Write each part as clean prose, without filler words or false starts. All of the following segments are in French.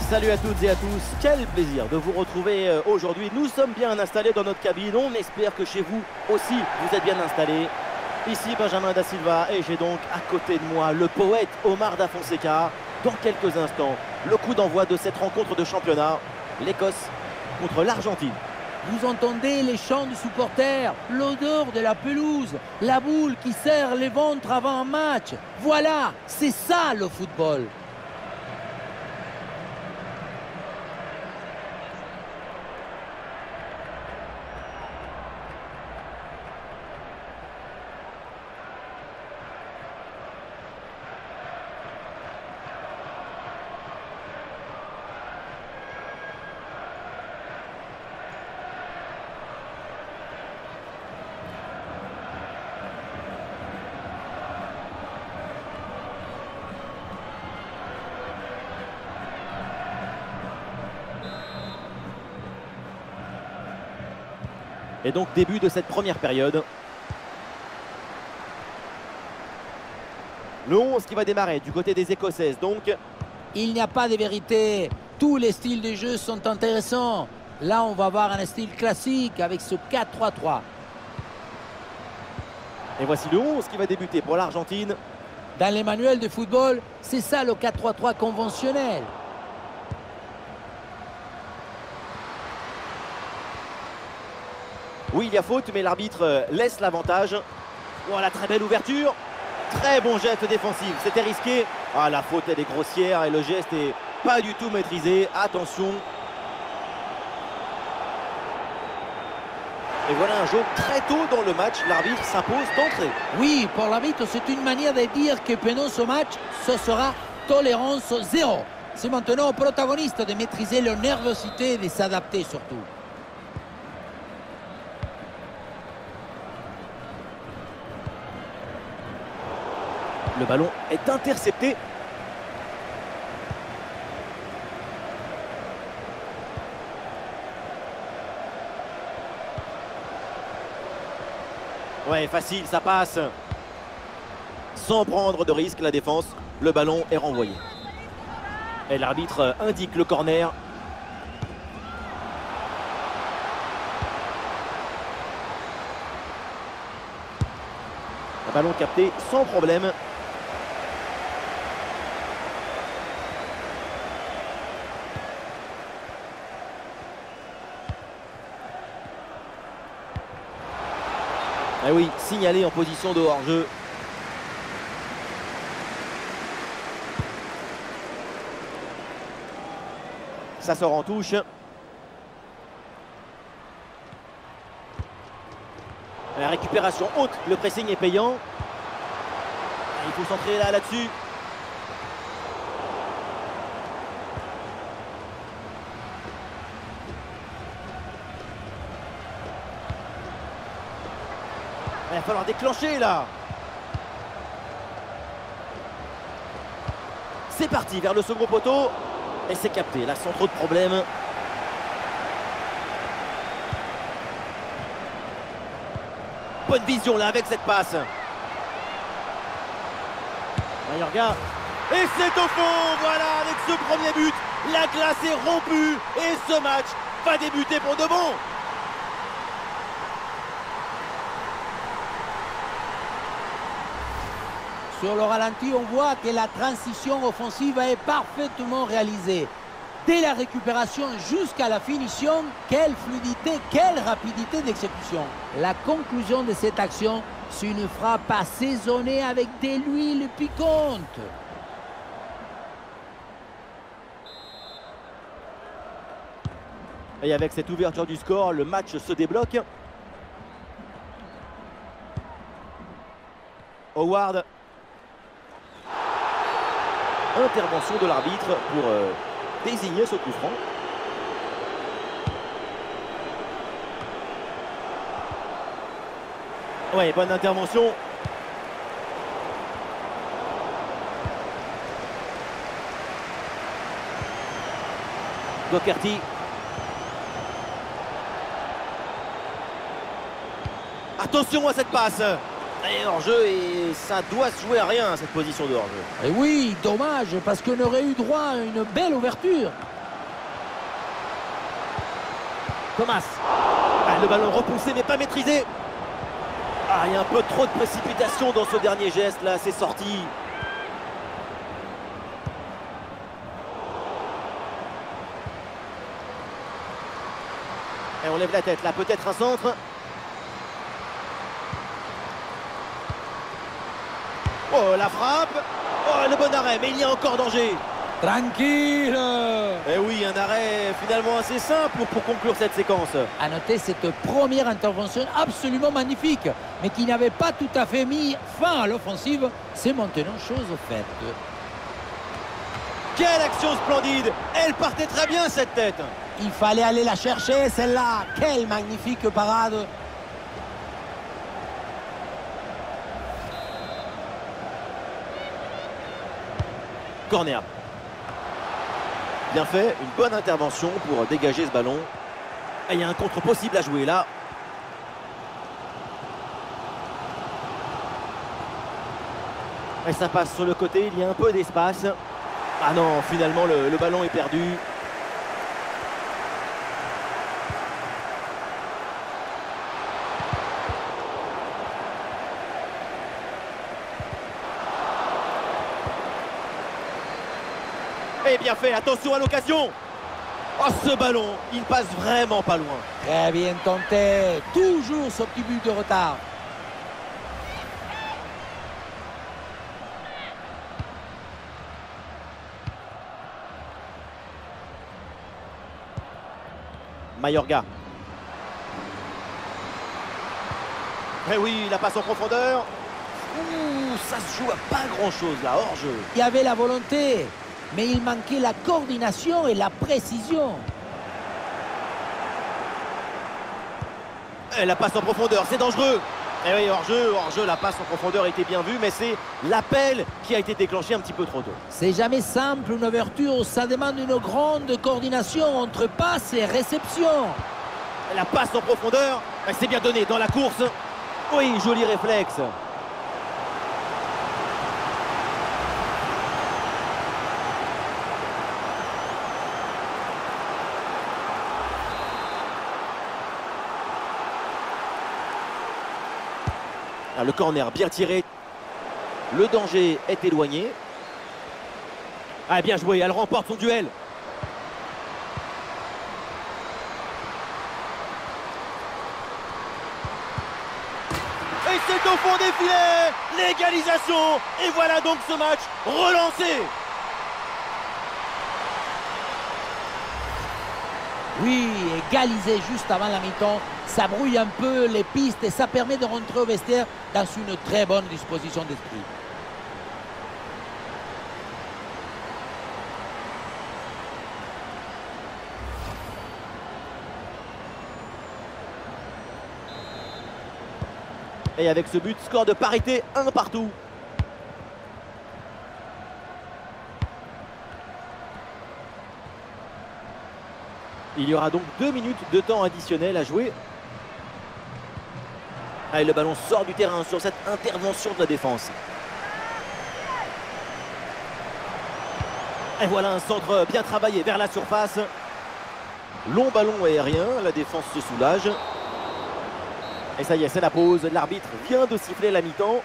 Salut à toutes et à tous, quel plaisir de vous retrouver aujourd'hui. Nous sommes bien installés dans notre cabine, on espère que chez vous aussi vous êtes bien installés. Ici Benjamin Da Silva et j'ai donc à côté de moi le poète Omar Da Fonseca. Dans quelques instants, le coup d'envoi de cette rencontre de championnat, l'Écosse contre l'Argentine. Vous entendez les chants du supporter, l'odeur de la pelouse, la boule qui serre les ventres avant un match. Voilà, c'est ça le football. Et donc début de cette première période. Le 11 qui va démarrer du côté des Écossaises donc. Il n'y a pas de vérité. Tous les styles de jeu sont intéressants. Là, on va voir un style classique avec ce 4-3-3. Et voici le 11 qui va débuter pour l'Argentine. Dans les manuels de football, c'est ça le 4-3-3 conventionnel. Oui, il y a faute, mais l'arbitre laisse l'avantage. Voilà, très belle ouverture. Très bon geste défensif. C'était risqué. Ah, la faute, elle est grossière et le geste est pas du tout maîtrisé. Attention. Et voilà un jeu très tôt dans le match. L'arbitre s'impose d'entrée. Oui, pour l'arbitre, c'est une manière de dire que pendant ce match, ce sera tolérance zéro. C'est maintenant au protagoniste de maîtriser leur nervosité et de s'adapter surtout. Le ballon est intercepté. Ouais, facile, ça passe. Sans prendre de risque, la défense. Le ballon est renvoyé. Et l'arbitre indique le corner. Un ballon capté sans problème. Ah oui, signalé en position de hors-jeu. Ça sort en touche. La récupération haute, le pressing est payant. Il faut centrer là-dessus. Il va falloir déclencher là. C'est parti vers le second poteau. Et c'est capté, là sans trop de problèmes. Bonne vision là avec cette passe. Mayorga. Et c'est au fond. Voilà, avec ce premier but, la glace est rompue. Et ce match va débuter pour de bon. Sur le ralenti, on voit que la transition offensive est parfaitement réalisée. Dès la récupération jusqu'à la finition, quelle fluidité, quelle rapidité d'exécution. La conclusion de cette action, c'est une frappe assaisonnée avec de l'huile piquante. Et avec cette ouverture du score, le match se débloque. Howard. Intervention de l'arbitre pour désigner ce coup franc. Ouais, bonne intervention. Doherty. Attention à cette passe. Et hors-jeu, et ça doit se jouer à rien, cette position de hors-jeu. Et oui, dommage, parce qu'on aurait eu droit à une belle ouverture. Thomas. Ah, le ballon repoussé mais pas maîtrisé. Ah, il y a un peu trop de précipitation dans ce dernier geste là, c'est sorti. Et on lève la tête là, peut-être un centre. Oh, la frappe. Oh, le bon arrêt, mais il y a encore danger. Tranquille. Eh oui, un arrêt finalement assez simple pour conclure cette séquence. À noter cette première intervention absolument magnifique, mais qui n'avait pas tout à fait mis fin à l'offensive. C'est maintenant chose faite. Quelle action splendide. Elle partait très bien cette tête. Il fallait aller la chercher, celle-là. Quelle magnifique parade. Corner. Bien fait, une bonne intervention pour dégager ce ballon. Et il y a un contre possible à jouer là. Et ça passe sur le côté, il y a un peu d'espace. Ah non, finalement le ballon est perdu. Et bien fait, attention à l'occasion. Oh, ce ballon, il passe vraiment pas loin. Très bien tenté. Toujours ce petit but de retard. Mayorga. Eh oui, la passe en profondeur. Ouh, ça se joue à pas grand-chose là, hors jeu. Il y avait la volonté, mais il manquait la coordination et la précision. Et la passe en profondeur, c'est dangereux. Eh oui, hors jeu, la passe en profondeur était bien vue, mais c'est l'appel qui a été déclenché un petit peu trop tôt. C'est jamais simple une ouverture, ça demande une grande coordination entre passe et réception. La passe en profondeur, c'est bien donné dans la course. Oui, joli réflexe. Ah, le corner bien tiré. Le danger est éloigné. Ah, bien joué, elle remporte son duel. Et c'est au fond des filets. L'égalisation. Et voilà donc ce match relancé. Oui, égalisé juste avant la mi-temps, ça brouille un peu les pistes et ça permet de rentrer au vestiaire dans une très bonne disposition d'esprit. Et avec ce but, score de parité, 1 partout. Il y aura donc 2 minutes de temps additionnel à jouer. Ah, et le ballon sort du terrain sur cette intervention de la défense. Et voilà un centre bien travaillé vers la surface. Long ballon aérien, la défense se soulage. Et ça y est, c'est la pause. L'arbitre vient de siffler la mi-temps.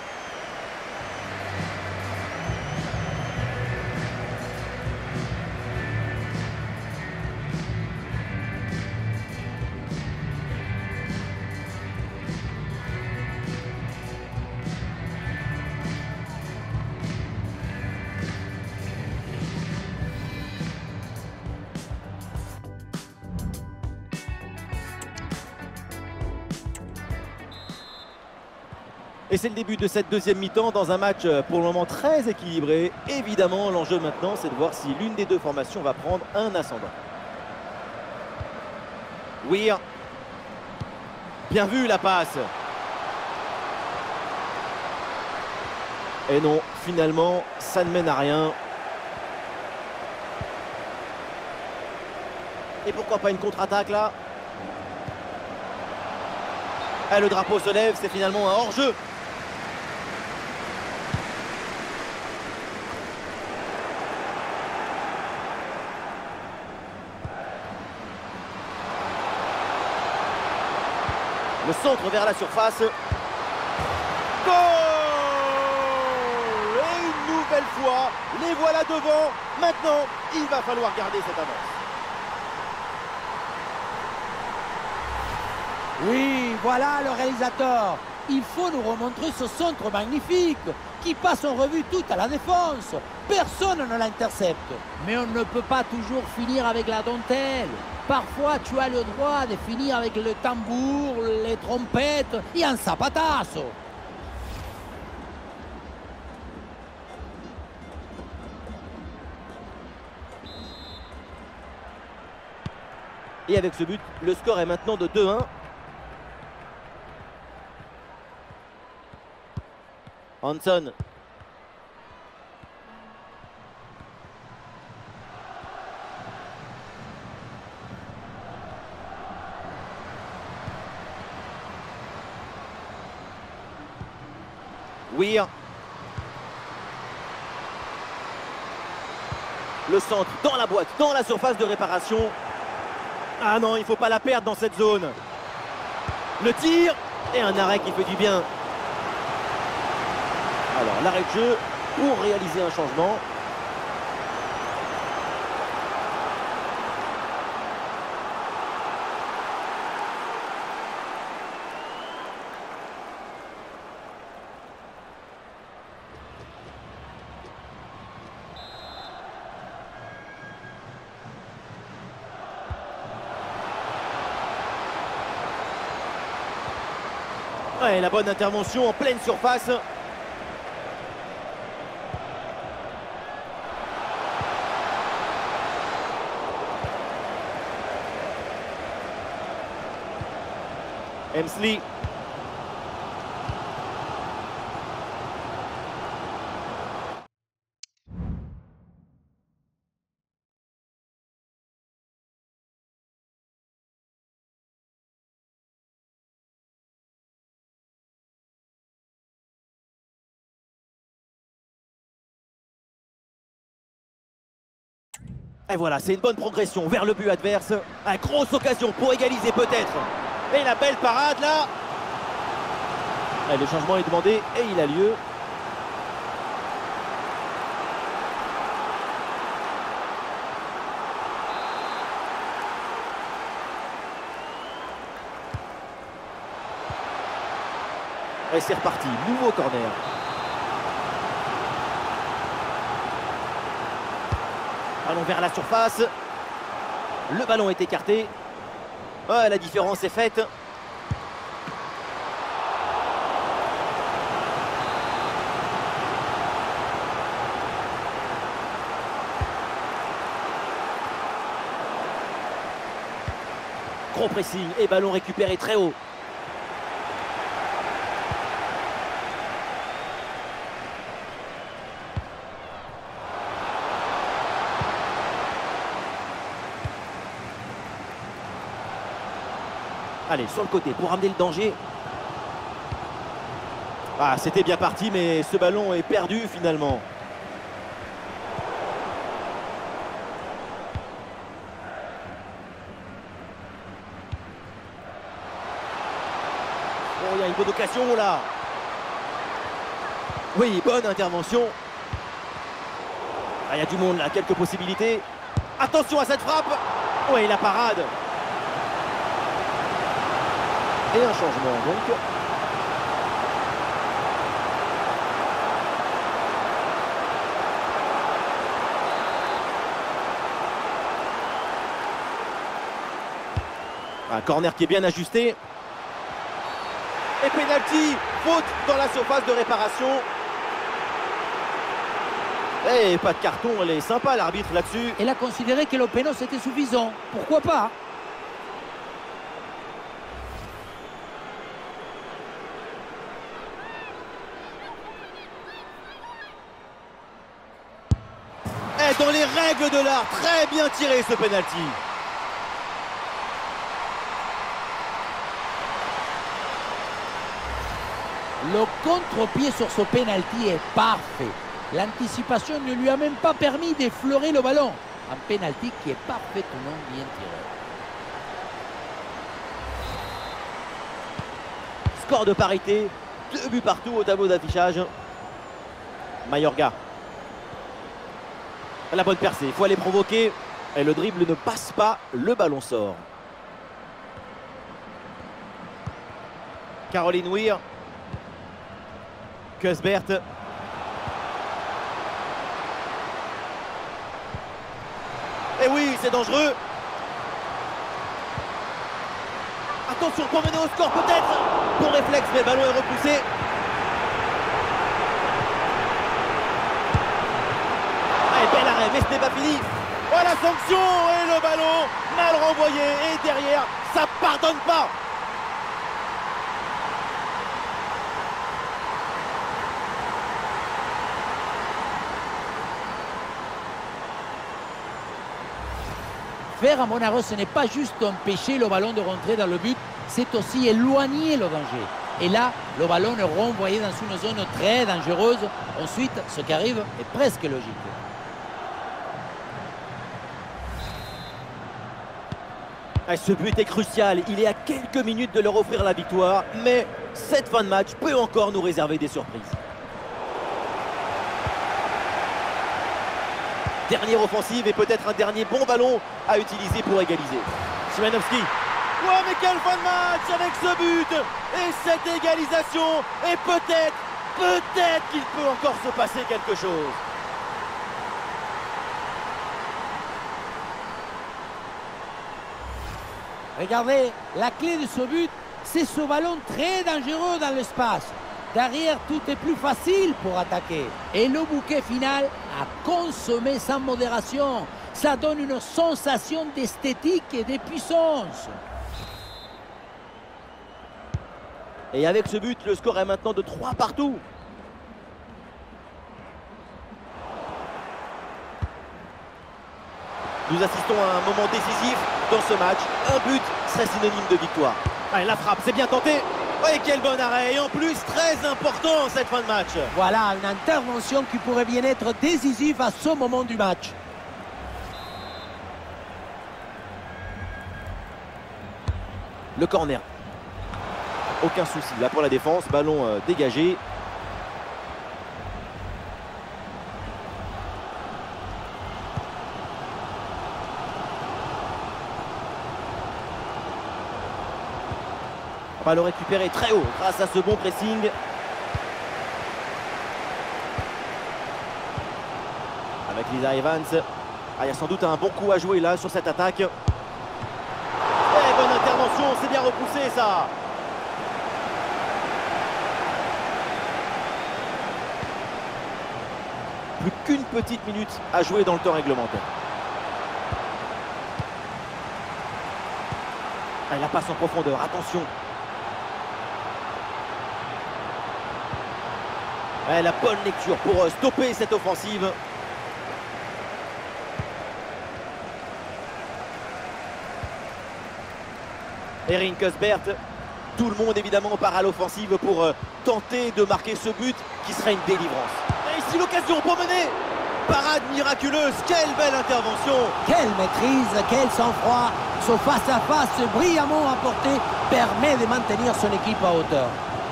Et c'est le début de cette deuxième mi-temps dans un match pour le moment très équilibré. Évidemment, l'enjeu maintenant, c'est de voir si l'une des deux formations va prendre un ascendant. Weir. Bien vu la passe. Et non, finalement, ça ne mène à rien. Et pourquoi pas une contre-attaque là? Ah, le drapeau se lève, c'est finalement un hors-jeu. Le centre vers la surface. Goal! Et une nouvelle fois, les voilà devant. Maintenant, il va falloir garder cette avance. Oui, voilà le réalisateur. Il faut nous remontrer ce centre magnifique qui passe en revue toute la défense. Personne ne l'intercepte. Mais on ne peut pas toujours finir avec la dentelle. Parfois, tu as le droit de finir avec le tambour, les trompettes et un zapatazo. Et avec ce but, le score est maintenant de 2-1. Hanson. Weir. Le centre dans la boîte, dans la surface de réparation. Ah non, il ne faut pas la perdre dans cette zone. Le tir et un arrêt qui fait du bien. Alors l'arrêt de jeu pour réaliser un changement. Ouais, la bonne intervention en pleine surface. Emsley. Et voilà, c'est une bonne progression vers le but adverse. Une grosse occasion pour égaliser peut-être. Et la belle parade là. Et le changement est demandé et il a lieu. Et c'est reparti, nouveau corner. Ballon vers la surface. Le ballon est écarté. Oh, la différence est faite. Gros pressing et ballon récupéré très haut. Allez, sur le côté pour amener le danger. Ah, c'était bien parti, mais ce ballon est perdu finalement. Oh, il y a une bonne occasion là. Oui, bonne intervention. Ah, il y a du monde là, quelques possibilités. Attention à cette frappe. Oui, la parade. Et un changement donc. Un corner qui est bien ajusté. Et pénalty, faute dans la surface de réparation. Et pas de carton, elle est sympa l'arbitre là-dessus. Elle a considéré que le péno c'était suffisant. Pourquoi pas? Et dans les règles de l'art, très bien tiré ce pénalty. Le contre-pied sur ce pénalty est parfait. L'anticipation ne lui a même pas permis d'effleurer le ballon. Un pénalty qui est parfaitement bien tiré. score de parité. 2 buts partout au tableau d'affichage. Mayorga. La bonne percée, il faut aller provoquer. Et le dribble ne passe pas, le ballon sort. Caroline Weir. Cusbert. Et oui, c'est dangereux. Attention pour mener au score peut-être. Bon réflexe, mais le ballon est repoussé. Allez, bel arrêt, mais ce n'est pas fini. Oh, la sanction et le ballon mal renvoyé. Et derrière, ça pardonne pas. Faire à Monaro, ce n'est pas juste empêcher le ballon de rentrer dans le but, c'est aussi éloigner le danger. Et là, le ballon est renvoyé dans une zone très dangereuse. Ensuite, ce qui arrive est presque logique. Ce but est crucial, il est à quelques minutes de leur offrir la victoire, mais cette fin de match peut encore nous réserver des surprises. Dernière offensive et peut-être un dernier bon ballon à utiliser pour égaliser. Szymanowski. Ouais, mais quelle fin de match avec ce but et cette égalisation. Et peut-être qu'il peut encore se passer quelque chose. Regardez, la clé de ce but, c'est ce ballon très dangereux dans l'espace. Derrière, tout est plus facile pour attaquer. Et le bouquet final à consommer sans modération. Ça donne une sensation d'esthétique et de puissance. Et avec ce but, le score est maintenant de 3 partout. Nous assistons à un moment décisif dans ce match. Un but serait synonyme de victoire. Allez, la frappe, c'est bien tenté. Oh, et quel bon arrêt. Et en plus, très important cette fin de match. Voilà une intervention qui pourrait bien être décisive à ce moment du match. Le corner. Aucun souci là pour la défense. Ballon dégagé. On va le récupérer très haut grâce à ce bon pressing. Avec Lisa Evans. Ah, il y a sans doute un bon coup à jouer là sur cette attaque. Et bonne intervention, c'est bien repoussé ça. Plus qu'une petite minute à jouer dans le temps réglementaire. Ah, la passe en profondeur, attention. La bonne lecture pour stopper cette offensive. Erin Cusbert. Tout le monde évidemment part à l'offensive pour tenter de marquer ce but qui serait une délivrance. Et ici l'occasion pour mener. Parade miraculeuse, quelle belle intervention. Quelle maîtrise, quel sang-froid. Ce face-à-face brillamment apporté permet de maintenir son équipe à hauteur.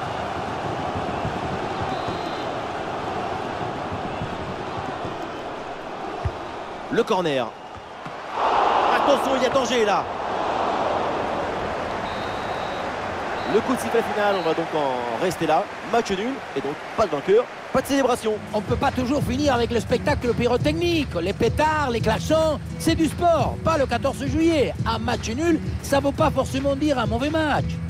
Le corner. Attention, il y a danger là. Le coup de sifflet final, on va donc en rester là. Match nul et donc pas de vainqueur, pas de célébration. On ne peut pas toujours finir avec le spectacle pyrotechnique. Les pétards, les klaxons, c'est du sport, pas le 14 juillet. Un match nul, ça ne veut pas forcément dire un mauvais match.